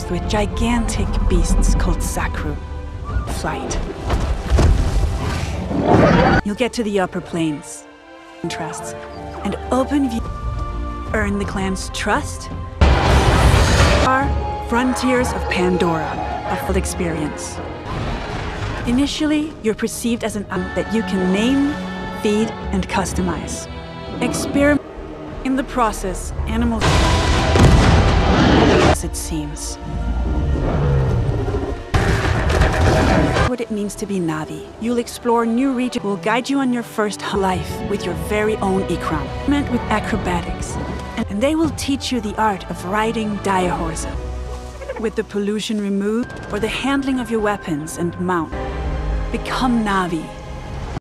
tasked with gigantic beasts called Sakru. Flight. You'll get to the upper planes, interests, and open view. Earn the clan's trust. Are frontiers of Pandora, a full experience. Initially, you're perceived as an animal that you can name, feed, and customize. Experiment. In the process, animals as it seems. What it means to be Navi. You'll explore new regions. Will guide you on your first life with your very own Ikram. Meant with acrobatics. And they will teach you the art of riding dire horses. With the pollution removed, or the handling of your weapons and mount. Become Navi.